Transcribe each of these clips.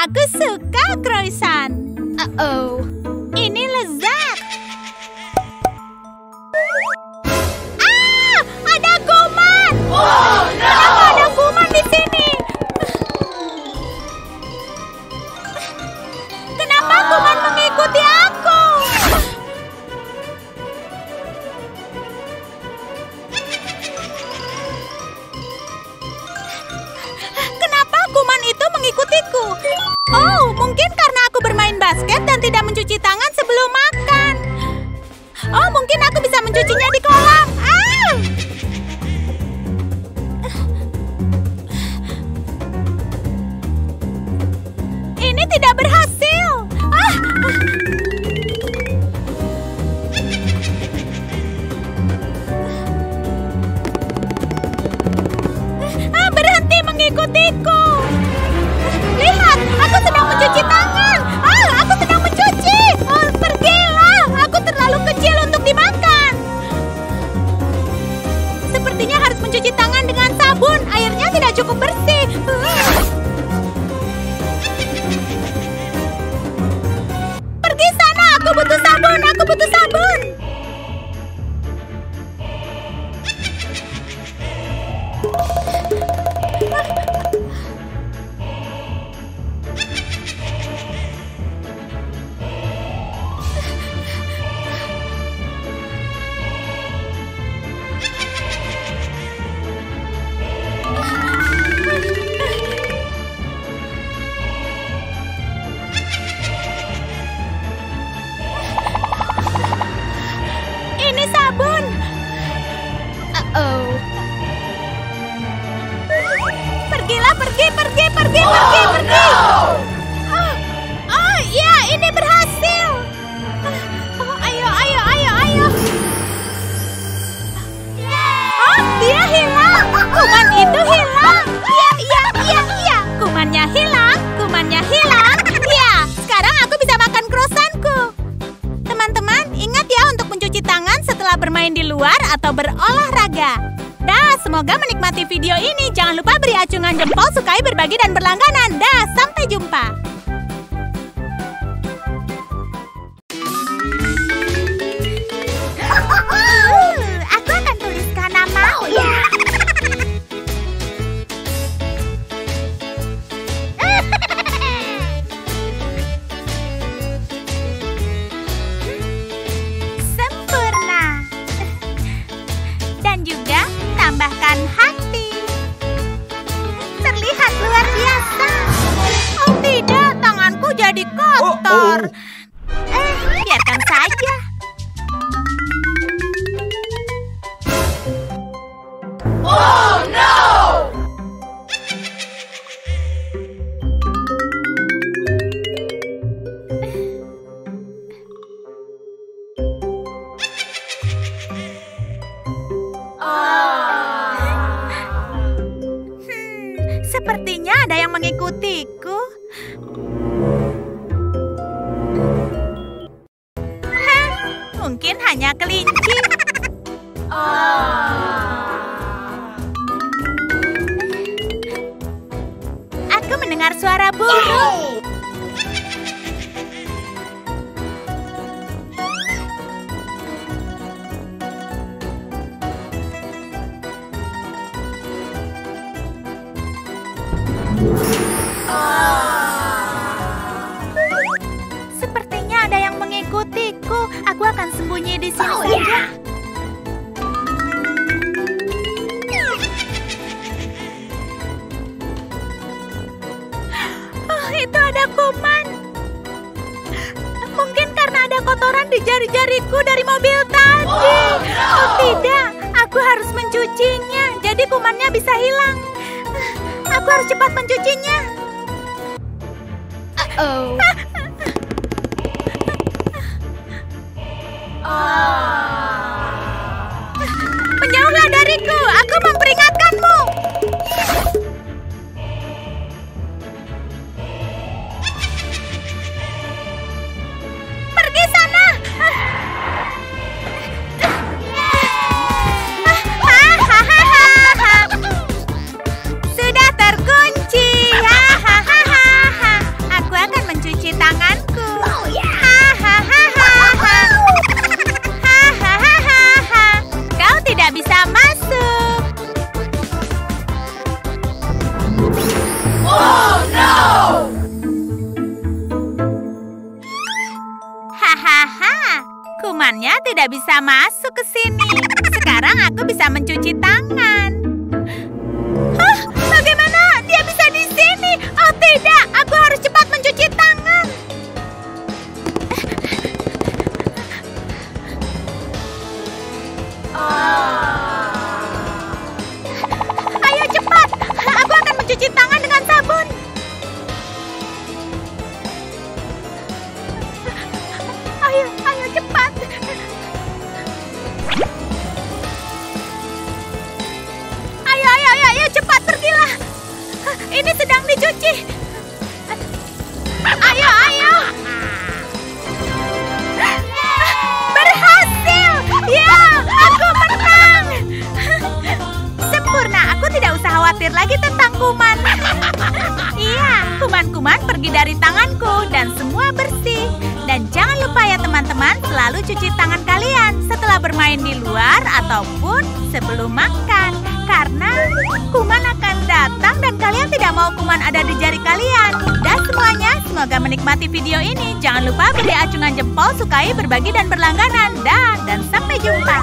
Aku suka croissant. Ini lezat. Ada kuman. Kenapa ada kuman di sini? Kenapa kuman mengikuti aku? Kenapa kuman itu mengikutiku? Oh, mungkin karena aku bermain basket dan tidak mencuci tangan sebelum makan. Oh, mungkin aku bisa mencucinya di kolam. Ini tidak berhasil. Berhenti mengikutiku. Lihat, aku sedang mencuci tangan. Aku sedang mencuci. Pergilah, aku terlalu kecil untuk dimakan. Sepertinya harus mencuci tangan dengan sabun. Airnya tidak cukup bersih. Pergi sana, aku butuh sabun. Aku butuh sabun. Ini sabun. Pergilah, pergi. Ya, ini berhasil. Ayo. Dia hilang. Kuman itu hilang. Iya. Kumannya hilang. Ya, sekarang aku bisa makan croissantku. Teman-teman, ingat ya untuk mencuci tangan setelah bermain di luar atau berolahraga. Semoga menikmati video ini. Jangan lupa beri acungan jempol, sukai, berbagi, dan berlangganan. Sampai jumpa. Aku akan tuliskan namamu. Sempurna. Dan juga tambahkan hati. Terlihat luar biasa. Oh tidak, tanganku jadi kotor. Biarkan saja. Oh no! Sepertinya ada yang mengikutiku. Mungkin hanya kelinci. Aku mendengar suara burung. Sepertinya ada yang mengikutiku. Aku akan sembunyi di sini saja. Itu ada kuman. Mungkin karena ada kotoran di jari-jariku dari mobil tadi. Oh tidak, aku harus mencucinya. Jadi kumannya bisa hilang. Aku harus cepat mencucinya. Menjauhlah dariku, aku memperingatkanmu. Pergi sana. Sudah terkunci. tidak bisa masuk ke sini. Sekarang aku bisa mencuci tangan. Hah? Bagaimana dia bisa di sini? Oh tidak, aku harus cepat mencuci tangan. Ayo cepat, aku akan mencuci tangan dengan sabun. Ayo cepat. Ayo cepat pergilah. Ini sedang dicuci. Ayo. Berhasil. Ya, aku menang. Sempurna, aku tidak usah khawatir lagi tentang kuman. Iya, kuman-kuman pergi dari tanganku dan semua bersih. Dan jangan lupa ya teman-teman, selalu cuci tangan kalian setelah bermain di luar ataupun sebelum makan. Karena kuman akan datang dan kalian tidak mau kuman ada di jari kalian. Dan semuanya, semoga menikmati video ini. Jangan lupa beri acungan jempol, sukai, berbagi, dan berlangganan. Dan sampai jumpa.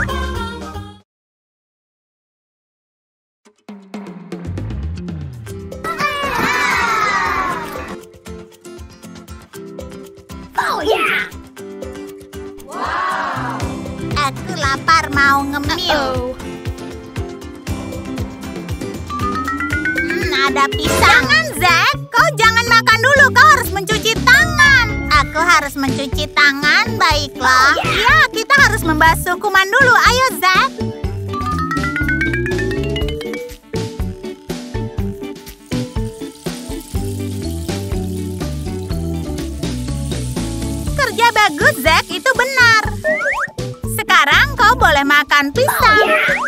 Aku lapar mau ngemil. Ada pisang. Jangan, Zack. Kau jangan makan dulu. Kau harus mencuci tangan. Aku harus mencuci tangan, baiklah. Iya, kita harus membasuh kuman dulu. Ayo, Zack. Kerja bagus, Zack. Itu benar. Sekarang kau boleh makan pisang.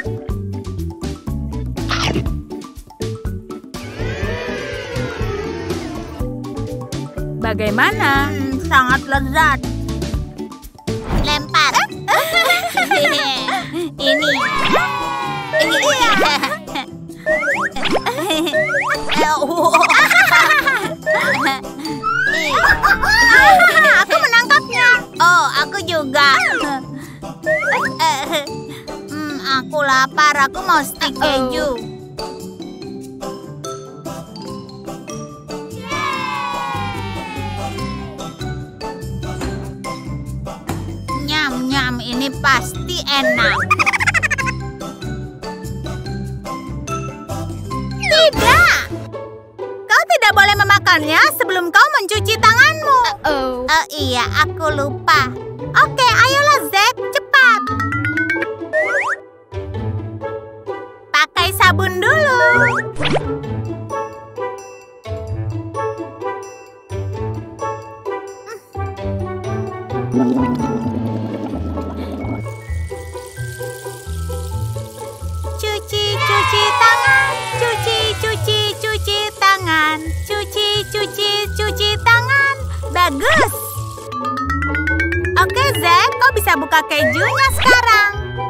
Bagaimana? Sangat lezat. Lempar. Ini. Aku menangkapnya. Oh, aku juga. Aku lapar. Aku mau stik keju. Nyam, ini pasti enak. Tidak! Kau tidak boleh memakannya sebelum kau mencuci tanganmu. Oh iya, aku lupa. Oke, ayolah Zack, cepat. Pakai sabun dulu. Cuci tangan. Cuci tangan. Bagus. Oke, Zack, kau bisa buka kejunya sekarang.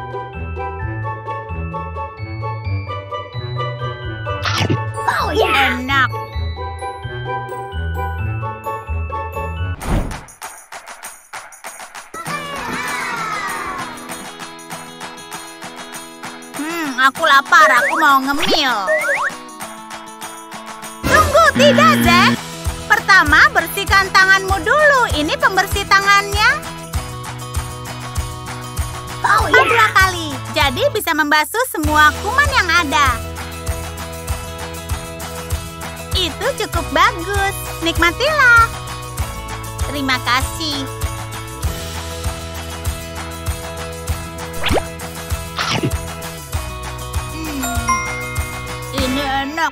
Oh ya. Enak. Aku lapar, aku mau ngemil. Tunggu, tidak, Zack. Pertama, bersihkan tanganmu dulu. Ini pembersih tangannya. Oh ya. 2 kali. Jadi bisa membasuh semua kuman yang ada. Itu cukup bagus. Nikmatilah. Terima kasih. Ini enak.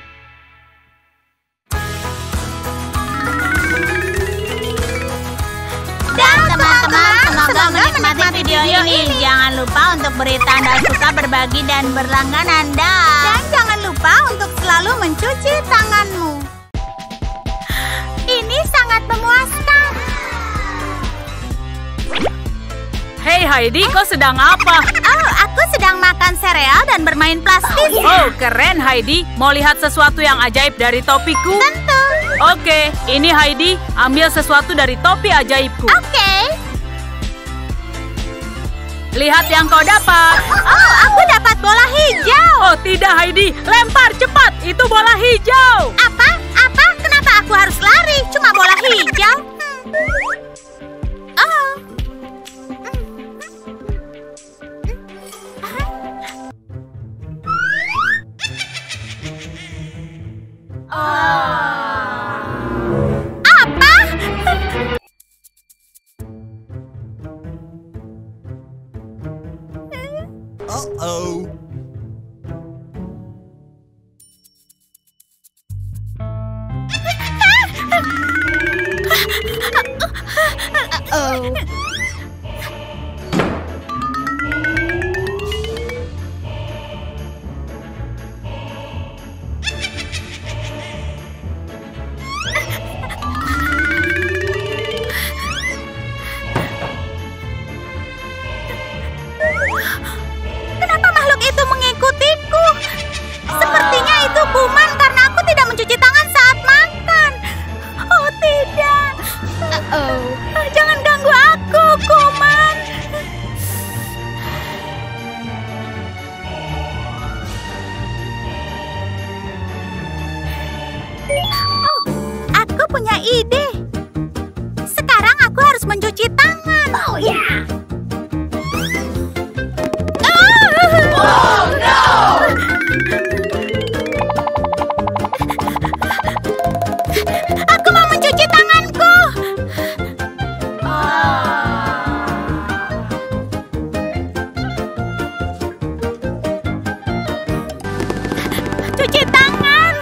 Dan teman-teman, semoga menikmati video ini. Jangan lupa untuk beri tanda suka, berbagi, dan berlangganan. Dan jangan lupa untuk selalu mencuci tanganmu. Ini sangat memuaskan. Hei Heidi, kau sedang apa? Oh, aku sedang makan sereal dan bermain plastik. Oh, keren Heidi. Mau lihat sesuatu yang ajaib dari topiku? Tentu. Oke, ini Heidi. Ambil sesuatu dari topi ajaibku. Oke. lihat yang kau dapat. Oh, aku dapat bola hijau. Oh tidak Heidi, lempar cepat, itu bola hijau. Apa? Kenapa aku harus lari? Cuma bola hijau. Oh. Apa? Uh-oh. Oh. Kenapa makhluk itu mengikutiku? Sepertinya itu kuman karena aku tidak mencuci tangan saat makan. Oh tidak. Jangan ganggu aku, kuman. Oh, aku punya ide. Sekarang aku harus mencuci tangan. Oh ya. Oh no! Aku mau mencuci tanganku. Cuci tangan.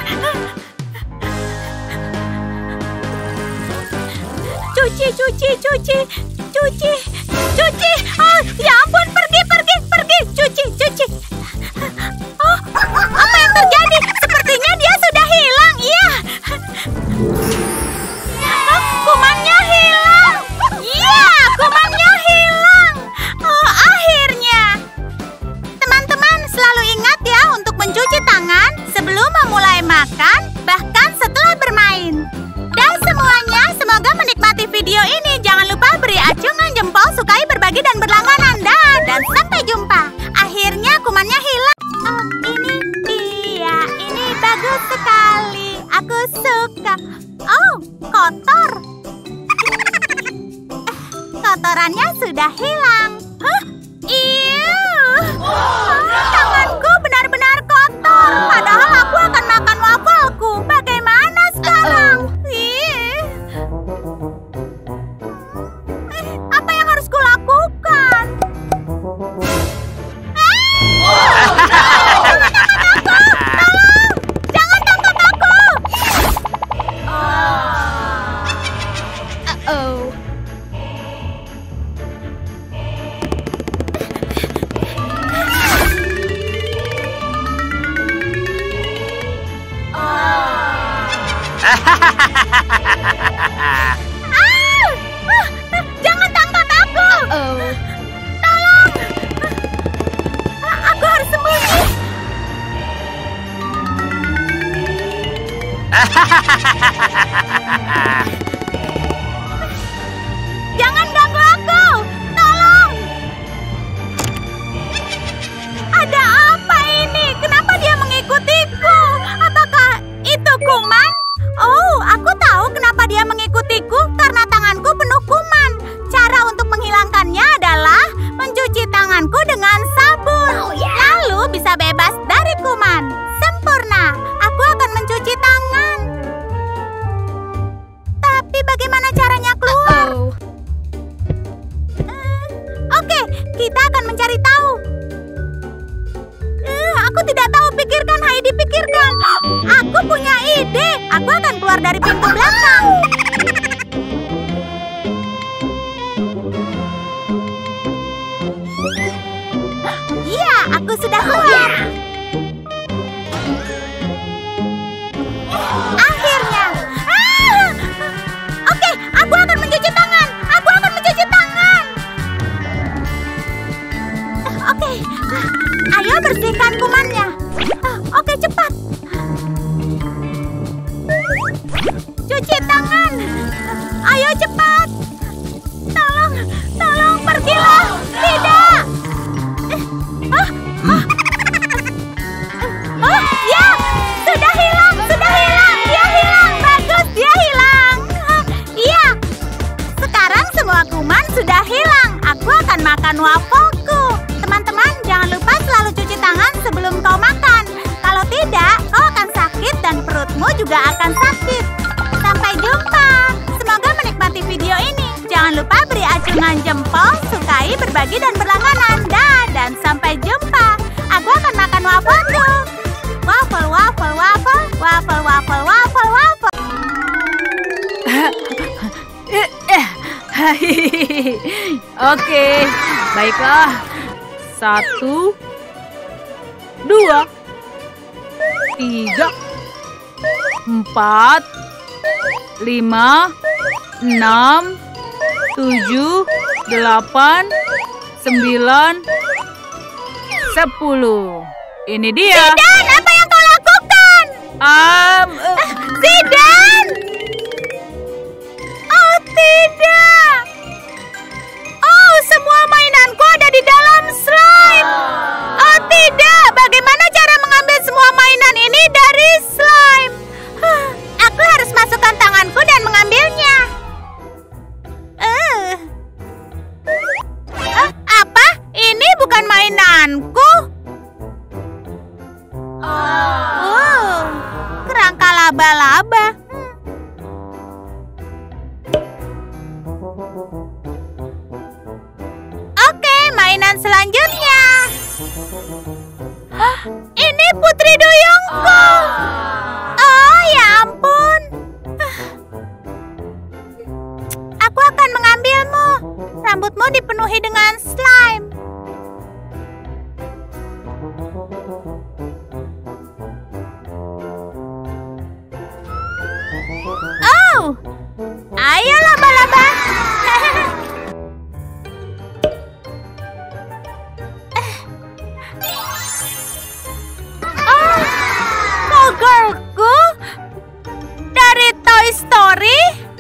Cuci. Oh, ya ampun, pergi. Cuci. Oh, apa yang terjadi? Sepertinya dia sudah hilang. Iya. Oh, kumannya hilang. Iya, kumannya hilang. Oh, akhirnya. Teman-teman, selalu ingat ya untuk mencuci tangan sebelum memulai makan, bahkan setelah bermain. Dan semuanya, semoga menikmati video ini. Jangan lupa beri acungan jempol, sukai, berbagi, dan berlangganan. Dan sampai jumpa. Akhirnya kumannya hilang. Oh, ini dia. Ini bagus sekali. Aku suka. Oh, kotor. Kotorannya sudah hilang. Hah? Tanganku benar-benar kotor. Padahal aku akan makan wafelku. Bagaimana sekarang? Apa yang harus kulakukan? Jangan tangkap aku! Jangan tangkap aku! Tolong! Aku harus sembunyi. Jangan ganggu aku! Tolong! Ada apa ini? Kenapa dia mengikutiku? Apakah itu kuman? Oh, aku tahu kenapa dia mengikutiku. Karena tanganku penuh kuman. Cara untuk menghilangkannya adalah mencuci tanganku dengan sabun. Lalu bisa bebas dari kuman. Sempurna. Aku akan mencuci tangan. juga akan sakit. Sampai jumpa. Semoga menikmati video ini. Jangan lupa beri acungan jempol, sukai, berbagi, dan berlangganan. Dah, dan sampai jumpa. Aku akan makan wafelku. Waffle, waffle, waffle, waffle, waffle, waffle, waffle. Oke, baiklah. 1, 2, 3, 4, 5, 6, 7, 8, 9, 10. Ini dia. Zidane, apa yang kau lakukan? Zidane! Oh, tidak. Oh, semua mainanku ada di dalam slime. Oh, tidak. Bagaimana cara mengambil semua mainan ini dari slime? Aku harus masukkan tanganku dan mengambilnya. Apa? Ini bukan mainanku. Kerangka laba-laba. Oke, mainan selanjutnya. Ini putri duyungku. Oh, ya ampun. Aku akan mengambilmu. Rambutmu dipenuhi dengan slime. Oh, ayo laba-laba. Oh, girlku dari Toy Story.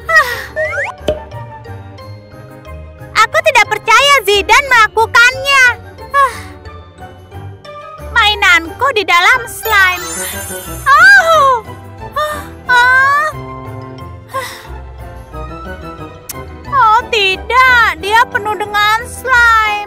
Aku tidak percaya Zidane melakukannya. Mainanku di dalam slime. Oh, tidak, dia penuh dengan slime.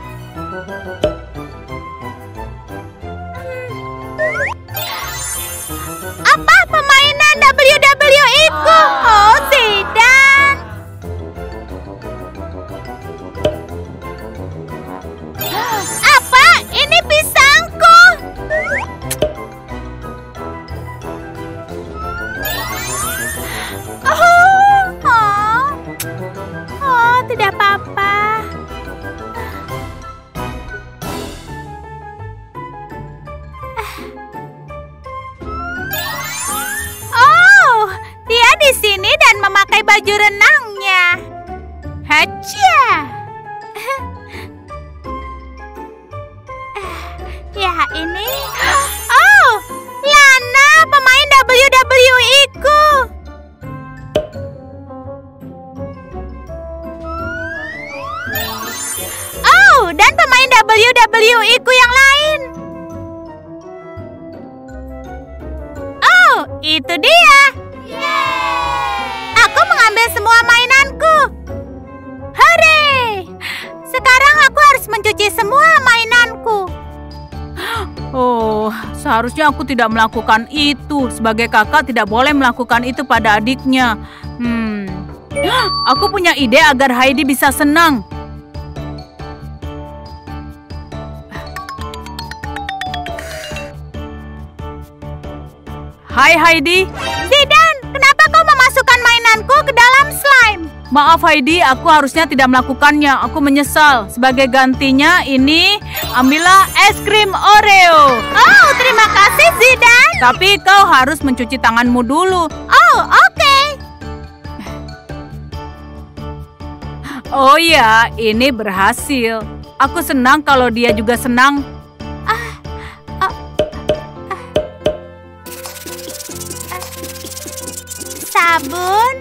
Apa permainan WWE-ku? Oh, Zidane. Apa? Ini pisangku. Oh, tidak apa-apa. Oh, dia di sini dan memakai baju renangnya. Hacia. Ya, ini. Oh, Lana, pemain WWE-ku. Oh, dan pemain WWE-ku yang lain. Oh, itu dia. Aku mengambil semua mainanku. Hore! Sekarang aku harus mencuci semua mainanku. Oh, seharusnya aku tidak melakukan itu. Sebagai kakak tidak boleh melakukan itu pada adiknya. Aku punya ide agar Heidi bisa senang. Hai Heidi. Zidane, kenapa kau memasukkan mainanku ke dalam slime? Maaf Heidi, aku harusnya tidak melakukannya. Aku menyesal. Sebagai gantinya ini, ambillah es krim Oreo. Oh, terima kasih Zidane. Tapi kau harus mencuci tanganmu dulu. Oh, oke. Oh ya, ini berhasil. Aku senang kalau dia juga senang. Sabun.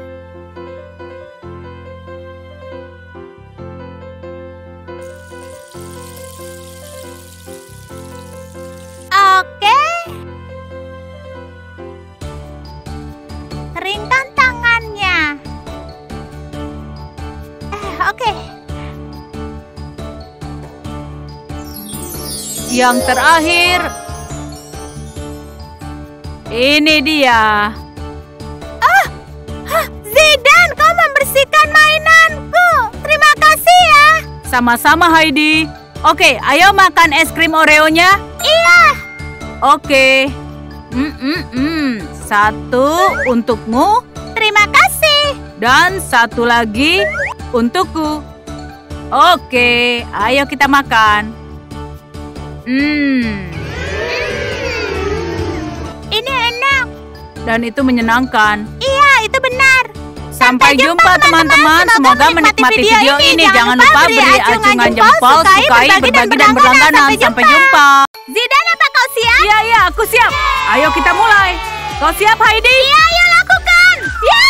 Oke. Keringkan tangannya. Oke. Yang terakhir. Ini dia. Zidane, kau membersihkan mainanku. Terima kasih ya. Sama-sama Heidi. Oke, ayo makan es krim Oreo-nya. Iya. Oke. Satu untukmu. Terima kasih. Dan satu lagi untukku. Oke, ayo kita makan. Ini enak. Dan itu menyenangkan. Iya, itu benar. Sampai jumpa teman-teman. Semoga menikmati video ini. Jangan lupa beri acungan jempol, sukai, berbagi, dan berlangganan. Sampai jumpa. Zidane, apa kau siap? Iya, aku siap. Ayo kita mulai. Kau siap, Heidi? Iya, ayo lakukan. Ya.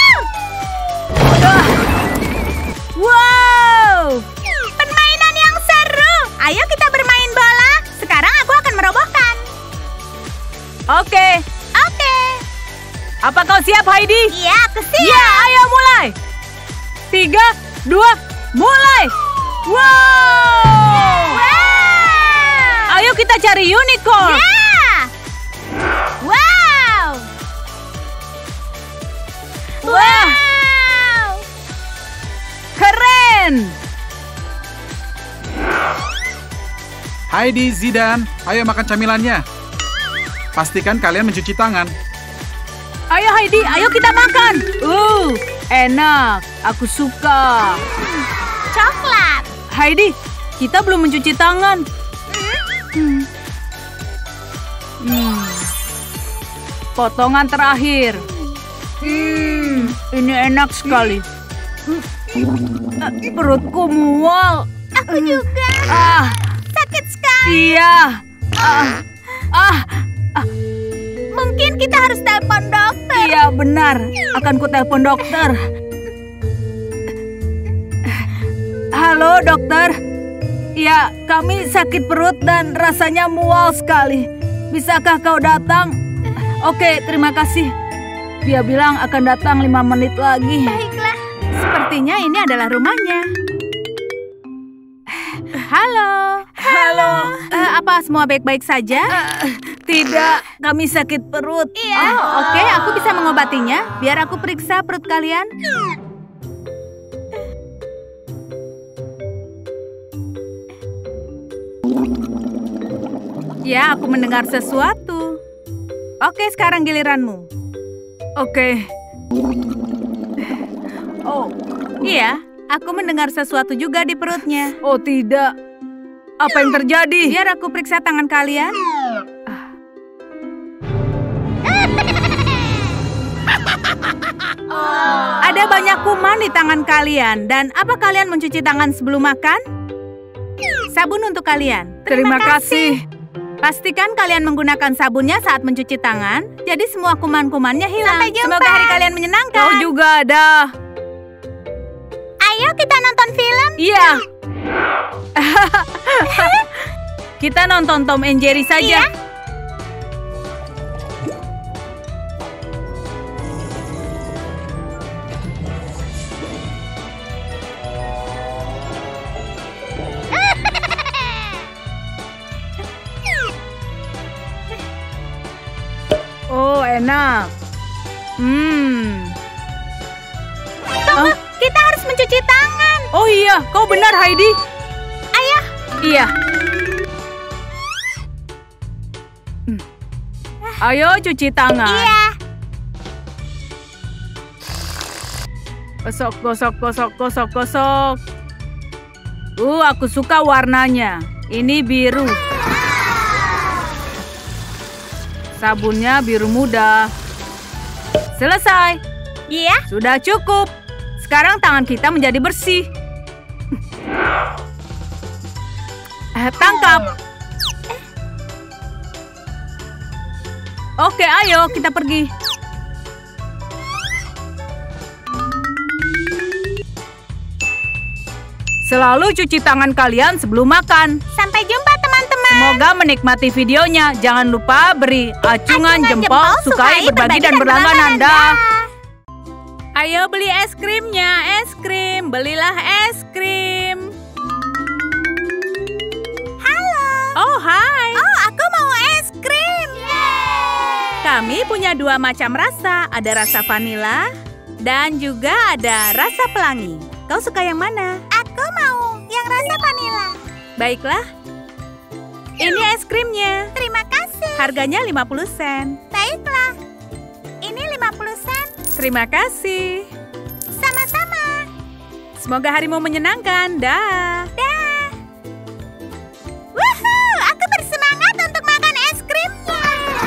Wow. Permainan yang seru. Ayo kita bermain bola. Sekarang aku akan merobohkan. Oke. Apa kau siap, Heidi? Iya, aku siap. Ya, ayo mulai. 3, 2, mulai. Wow. Ayo kita cari unicorn. Ya. Wow. Wah, keren. Heidi, Zidane, ayo makan camilannya. Pastikan kalian mencuci tangan. Ayo Heidi, ayo kita makan. Enak. Aku suka. Coklat. Heidi, kita belum mencuci tangan. Potongan terakhir. Ini enak sekali. Perutku mual. Aku juga. Sakit sekali. Iya. Mungkin kita harus telepon dokter. Iya, benar. Akan ku telepon dokter. Halo, dokter. Ya, kami sakit perut dan rasanya mual sekali. Bisakah kau datang? Oke, terima kasih. Dia bilang akan datang 5 menit lagi. Baiklah. Sepertinya ini adalah rumahnya. Halo. Apa semua baik-baik saja? Tidak, kami sakit perut. Iya. Oke, aku bisa mengobatinya. Biar aku periksa perut kalian. Ya, aku mendengar sesuatu. Oke, sekarang giliranmu. Oke. Oh, iya. Aku mendengar sesuatu juga di perutnya. Oh, tidak. Apa yang terjadi? Biar aku periksa tangan kalian. Ada banyak kuman di tangan kalian. Dan apa kalian mencuci tangan sebelum makan? Sabun untuk kalian. Terima kasih. Pastikan kalian menggunakan sabunnya saat mencuci tangan. Jadi semua kuman-kumannya hilang. Sampai jumpa. Semoga hari kalian menyenangkan. Kau juga ada. Ayo kita nonton film. Iya. Kita nonton Tom and Jerry saja. Iya. Oh, enak. Tunggu, kita harus mencuci tangan. Oh iya, kau benar Heidi. Ayo. Iya. Ayo cuci tangan. Iya. Gosok, gosok, gosok, gosok, gosok. Aku suka warnanya. Ini biru. Sabunnya biru muda. Selesai. Iya. Sudah cukup. Sekarang tangan kita menjadi bersih. Tangkap. Oke, ayo kita pergi. Selalu cuci tangan kalian sebelum makan. Sampai jumpa teman-teman. Semoga menikmati videonya. Jangan lupa beri acungan jempol, sukai, berbagi, dan berlangganan. Dah. Ayo beli es krimnya, es krim. Belilah es krim. Halo. Oh, hai. Oh, aku mau es krim. Kami punya 2 macam rasa. Ada rasa vanila dan juga ada rasa pelangi. Kau suka yang mana? Aku mau yang rasa vanila. Baiklah. Ini es krimnya. Terima kasih. Harganya 50 sen. Baiklah. Ini 50 sen. Terima kasih. Sama-sama. Semoga harimu menyenangkan. Dah. Dah. Wuhuu, aku bersemangat untuk makan es krimnya.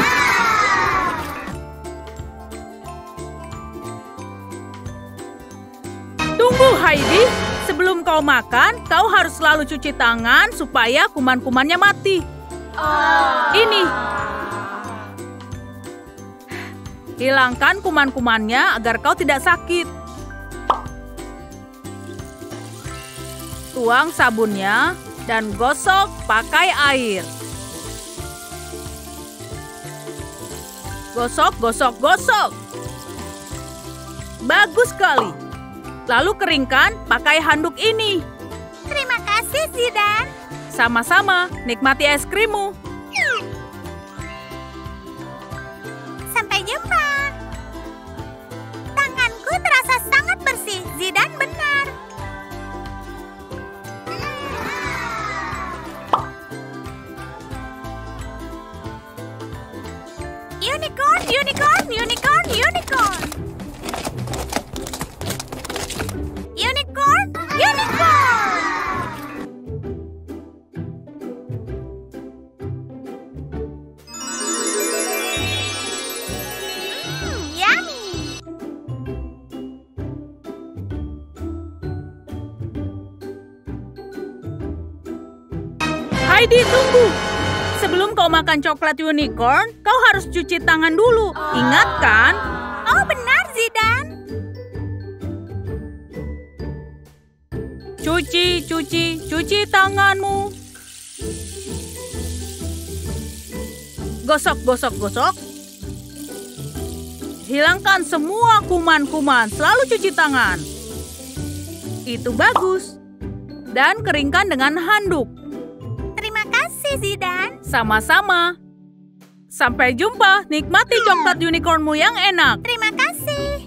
Tunggu, Heidi. Sebelum kau makan, kau harus selalu cuci tangan supaya kuman-kumannya mati. Ini. Hilangkan kuman-kumannya agar kau tidak sakit. Tuang sabunnya dan gosok pakai air. Gosok, gosok, gosok. Bagus sekali. Lalu keringkan pakai handuk ini. Terima kasih, Zidane. Sama-sama, nikmati es krimmu. Sampai jumpa. Tanganku terasa sangat bersih. Zidane benar. Unicorn, unicorn, unicorn, unicorn. Unicorn, unicorn. Yummy. Heidi, tunggu. Sebelum kau makan coklat unicorn, kau harus cuci tangan dulu. Ingat kan? Oh, benar, Zidane. Cuci, cuci, cuci tanganmu. Gosok, gosok, gosok. Hilangkan semua kuman-kuman. Selalu cuci tangan. Itu bagus. Dan keringkan dengan handuk. Terima kasih, Zidane. Sama-sama. Sampai jumpa. Nikmati coklat unicornmu yang enak. Terima kasih.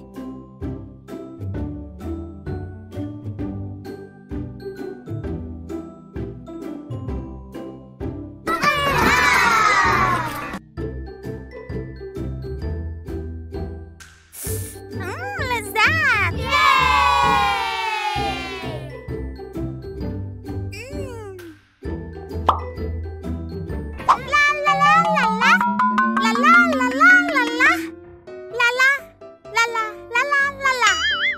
Lezat. La la la la la. La la la la la la. La la la la la la la la.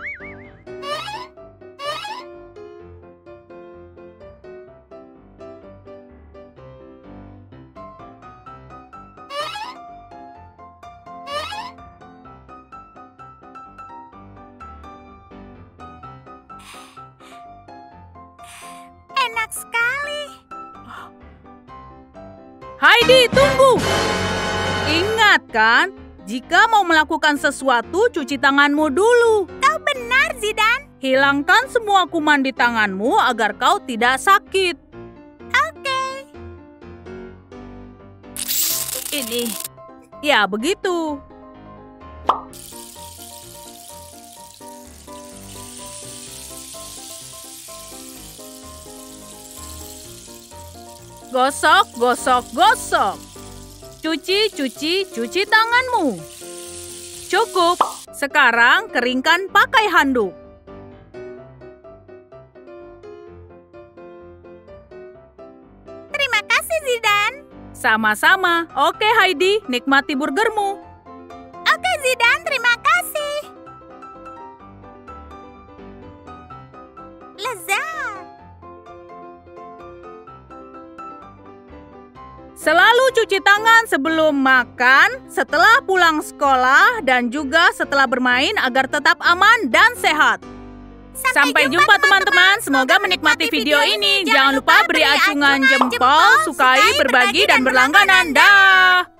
Enak sekali. Heidi, tunggu. Ingat kan, jika mau melakukan sesuatu, cuci tanganmu dulu. Kau benar, Zidane. Hilangkan semua kuman di tanganmu agar kau tidak sakit. Oke. Ini. Ya, begitu. Gosok, gosok, gosok. Cuci, cuci, cuci tanganmu. Cukup. Sekarang keringkan pakai handuk. Terima kasih, Zidane. Sama-sama. Oke, Heidi, nikmati burgermu. Oke, Zidane, terima kasih. Lezat. Selalu cuci tangan sebelum makan, setelah pulang sekolah, dan juga setelah bermain agar tetap aman dan sehat. Sampai jumpa teman-teman. Semoga menikmati video ini. Jangan lupa beri acungan jempol, sukai, berbagi, dan berlangganan. Dah.